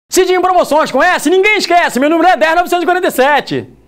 Cidinho Promoções, conhece? Ninguém esquece, meu número é 10947.